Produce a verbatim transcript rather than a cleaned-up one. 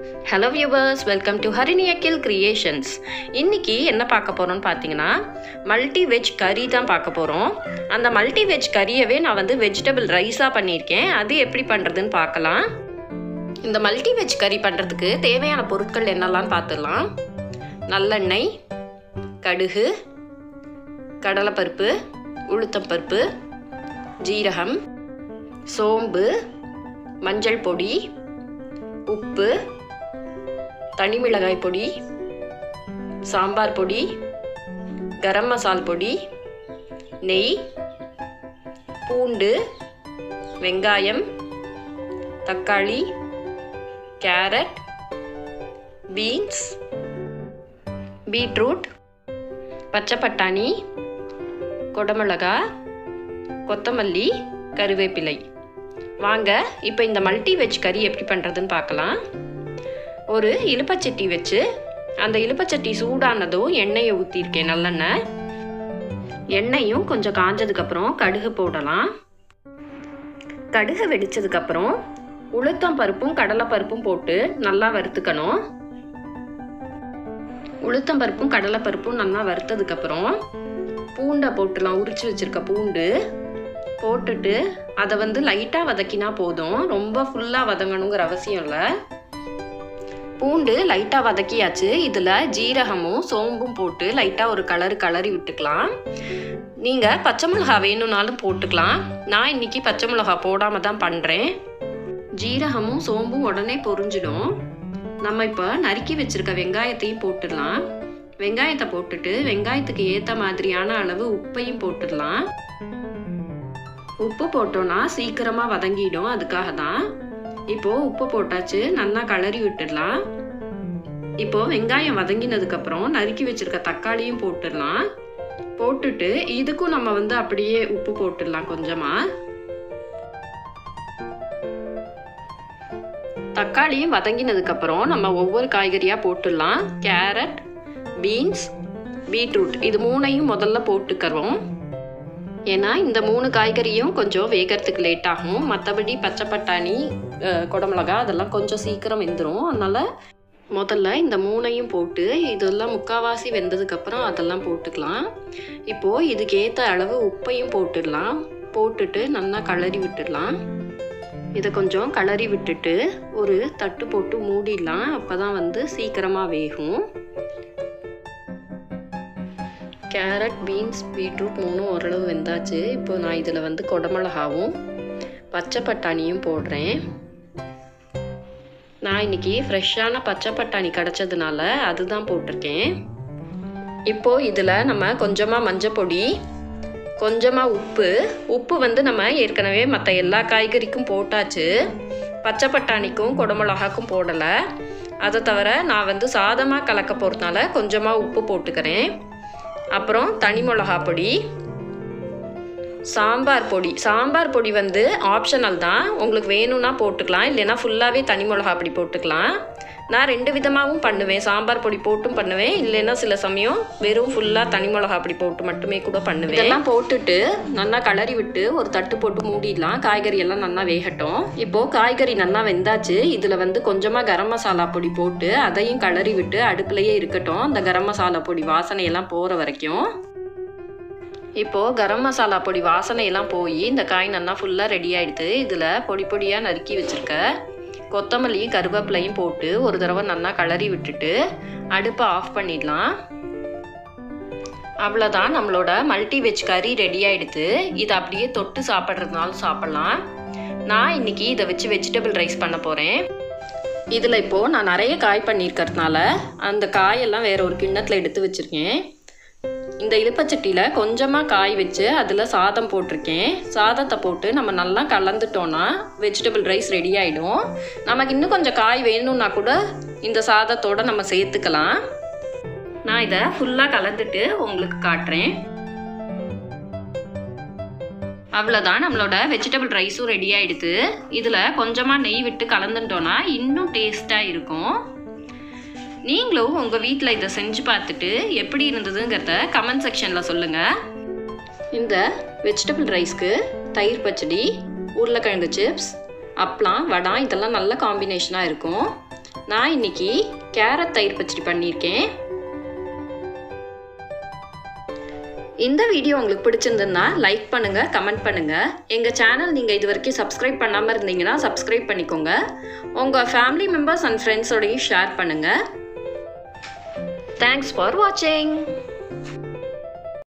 Hello viewers, welcome to Harini Akhil Creations. இன்னைக்கு என்ன பார்க்க போறோம்னு பாத்தீங்கன்னா மல்டி வெஜ் கறி தான் பார்க்க போறோம். அந்த மல்டி வெஜ் கறியவே நான் வந்து வெஜிடபிள் ரைஸா பண்ணியிருக்கேன். அது எப்படி பண்றதுன்னு பார்க்கலாம். இந்த மல்டி வெஜ் கறி பண்றதுக்கு தேவையான பொருட்கள் என்னெல்லாம் பார்த்துடலாம். நல்லெண்ணெய், கடுகு, கடலைப்பருப்பு, உளுத்தம்பருப்பு, ஜீரகம், சோம்பு, மஞ்சள் பொடி, உப்பு, தனி மிளகாய் பொடி, சாம்பார் பொடி, கரம் மசால் பொடி, நெய், பூண்டு, வெங்காயம், தக்காளி, கேரட், பீன்ஸ், பீட்ரூட், பச்சை பட்டாணி, கொடமிளகாய், கொத்தமல்லி, கருவேப்பிலை. வாங்க இப்போ இந்த மல்டி வெஜ் கறி எப்படி பண்ணுறதுன்னு பார்க்கலாம். ஒரு இலுப்பச்சட்டி வச்சு அந்த இலுப்பச்சட்டி சூடானதும் எண்ணெயை ஊற்றிருக்கேன். நல்லெண்ணெய் எண்ணெயும் கொஞ்சம் காஞ்சதுக்கப்புறம் கடுகு போடலாம். கடுகு வெடிச்சதுக்கப்புறம் உளுத்தம் பருப்பும் கடலை பருப்பும் போட்டு நல்லா வறுத்துக்கணும். உளுத்தம் பருப்பும் கடலை பருப்பும் நல்லா வறுத்ததுக்கப்புறம் பூண்டை போட்டுலாம். உரிச்சு வச்சிருக்க பூண்டு போட்டுட்டு அதை வந்து லைட்டாக வதக்கினா போதும். ரொம்ப ஃபுல்லாக வதங்கணுங்கிற அவசியம் இல்லை. பூண்டு லைட்டாக வதக்கியாச்சு. இதில் ஜீரகமும் சோம்பும் போட்டு லைட்டாக ஒரு கலரு கலரி விட்டுக்கலாம். நீங்கள் பச்சை மிளகா வேணும்னாலும் போட்டுக்கலாம். நான் இன்னைக்கு பச்சை மிளகா போடாமல் தான் பண்ணுறேன். ஜீரகமும் சோம்பும் உடனே பொரிஞ்சிடும். நம்ம இப்போ நறுக்கி வச்சுருக்க வெங்காயத்தையும் போட்டுடலாம். வெங்காயத்தை போட்டுட்டு வெங்காயத்துக்கு ஏற்ற மாதிரியான அளவு உப்பையும் போட்டுடலாம். உப்பு போட்டோன்னா சீக்கிரமாக வதங்கிடும். அதுக்காக தான். இப்போது உப்பு போட்டாச்சு. நல்லா கலரி விட்டுடலாம். இப்போது வெங்காயம் வதங்கினதுக்கப்புறம் நறுக்கி வச்சுருக்க தக்காளியும் போட்டுடலாம். போட்டுட்டு இதுக்கும் நம்ம வந்து அப்படியே உப்பு போட்டுடலாம் கொஞ்சமாக. தக்காளியும் வதங்கினதுக்கப்புறம் நம்ம ஒவ்வொரு காய்கறியாக போட்டுடலாம். கேரட், பீன்ஸ், பீட்ரூட் இது மூணையும் முதல்ல போட்டுக்கிறோம். ஏன்னா இந்த மூணு காய்கறியும் கொஞ்சம் வேகிறதுக்கு லேட் ஆகும். மற்றபடி பச்சை பட்டாணி, குடமிளகா அதெல்லாம் கொஞ்சம் சீக்கிரம் வெந்துடும். அதனால் முதல்ல இந்த மூணையும் போட்டு இதெல்லாம் முக்கால்வாசி வெந்ததுக்கப்புறம் அதெல்லாம் போட்டுக்கலாம். இப்போது இதுக்கு ஏற்ற அளவு உப்பையும் போட்டுடலாம். போட்டுட்டு நல்லா கலரி விட்டுடலாம். இதை கொஞ்சம் கலரி விட்டுட்டு ஒரு தட்டு போட்டு மூடிடலாம். அப்போ தான் வந்து சீக்கிரமாக வேகும். கேரட், பீன்ஸ், பீட்ரூட் மூணும் ஓரளவு வெந்தாச்சு. இப்போ நான் இதில் வந்து குடமிளகாவும் பச்சை பட்டாணியும் போடுறேன். நான் இன்னைக்கு ஃப்ரெஷ்ஷான பச்சை பட்டாணி கிடச்சதுனால அதுதான் போட்டிருக்கேன். இப்போது இதில் நம்ம கொஞ்சமாக மஞ்சள் பொடி, கொஞ்சமாக உப்பு. உப்பு வந்து நம்ம ஏற்கனவே மற்ற எல்லா காய்கறிக்கும் போட்டாச்சு. பச்சை பட்டாணிக்கும் குடமிளகாக்கும் போடலை. அதை தவிர நான் வந்து சாதமாக கலக்க போகிறதுனால கொஞ்சமாக உப்பு போட்டுக்கிறேன். அப்புறம் தனி மிளகா பொடி, சாம்பார் பொடி. சாம்பார் பொடி வந்து ஆப்ஷனல் தான். உங்களுக்கு வேணும்னா போட்டுக்கலாம். இல்லைன்னா ஃபுல்லாகவே தனி மிளகா பொடி போட்டுக்கலாம். நான் ரெண்டு விதமாகவும் பண்ணுவேன். சாம்பார் பொடி போட்டும் பண்ணுவேன். இல்லைன்னா சில சமயம் வெறும் ஃபுல்லாக தனி மிளகா பொடி போட்டு மட்டுமே கூட பண்ணுவேன். இதெல்லாம் போட்டுட்டு நல்லா கலரி விட்டு ஒரு தட்டு போட்டு மூடிடலாம். காய்கறி எல்லாம் நல்லா வேகட்டும். இப்போது காய்கறி நல்லா வெந்தாச்சு. இதில் வந்து கொஞ்சமாக கரம் மசாலா பொடி போட்டு அதையும் கலரி விட்டு அடுப்புலையே இருக்கட்டும். அந்த கரம் மசாலா பொடி வாசனையெல்லாம் போகிற வரைக்கும். இப்போது கரம் மசாலா பொடி வாசனையெல்லாம் போய் இந்த காய் நல்லா ஃபுல்லாக ரெடி ஆகிடுது. இதில் பொடி பொடியாக நறுக்கி வச்சுருக்க கொத்தமல்லியும் கருவேப்பிலையும் போட்டு ஒரு தடவை நல்லா கலரி விட்டுட்டு அடுப்பை ஆஃப் பண்ணிடலாம். அவ்வளோதான், நம்மளோட மல்டி வெஜ் கறி ரெடி ஆகிடுது. இதை அப்படியே தொட்டு சாப்பிட்றதுனாலும் சாப்பிட்லாம். நான் இன்னைக்கு இதை வச்சு வெஜிடபிள் ரைஸ் பண்ண போகிறேன். இதில் இப்போது நான் நிறைய காய் பண்ணியிருக்கிறதுனால அந்த காயெல்லாம் வேற ஒரு கிண்ணத்தில் எடுத்து வச்சுருக்கேன். இந்த இலுப்பச்சட்டியில் கொஞ்சமாக காய் வச்சு அதில் சாதம் போட்டிருக்கேன். சாதத்தை போட்டு நம்ம நல்லா கலந்துட்டோன்னா வெஜிடபிள் ரைஸ் ரெடி ஆகிடும். நமக்கு இன்னும் கொஞ்சம் காய் வேணும்னா கூட இந்த சாதத்தோடு நம்ம சேர்த்துக்கலாம். நான் இதை ஃபுல்லாக கலந்துட்டு உங்களுக்கு காட்டுறேன். அவ்வளோதான், நம்மளோட வெஜிடபிள் ரைஸும் ரெடி ஆகிடுது. இதில் கொஞ்சமாக நெய் விட்டு கலந்துட்டோன்னா இன்னும் டேஸ்ட்டாக இருக்கும். நீங்களும் உங்கள் வீட்டில் இதை செஞ்சு பார்த்துட்டு எப்படி இருந்ததுங்கிறத கமெண்ட் செக்ஷனில் சொல்லுங்கள். இந்த வெஜிடபிள் ரைஸ்க்கு தயிர் பச்சடி, உருளைக்கிழங்கு சிப்ஸ், அப்பளம், வடை இதெல்லாம் நல்ல காம்பினேஷனாக இருக்கும். நான் இன்னைக்கு கேரட் தயிர் பச்சடி பண்ணியிருக்கேன். இந்த வீடியோ உங்களுக்கு பிடிச்சிருந்ததுன்னா லைக் பண்ணுங்கள், கமெண்ட் பண்ணுங்கள். எங்கள் சேனல் நீங்கள் இது வரைக்கும் சப்ஸ்கிரைப் பண்ணாமல் இருந்தீங்கன்னா சப்ஸ்கிரைப் பண்ணிக்கோங்க. உங்கள் ஃபேமிலி மெம்பர்ஸ் அண்ட் ஃப்ரெண்ட்ஸோடையும் ஷேர் பண்ணுங்கள். தேங்க்ஸ் ஃபார் வாட்சிங்.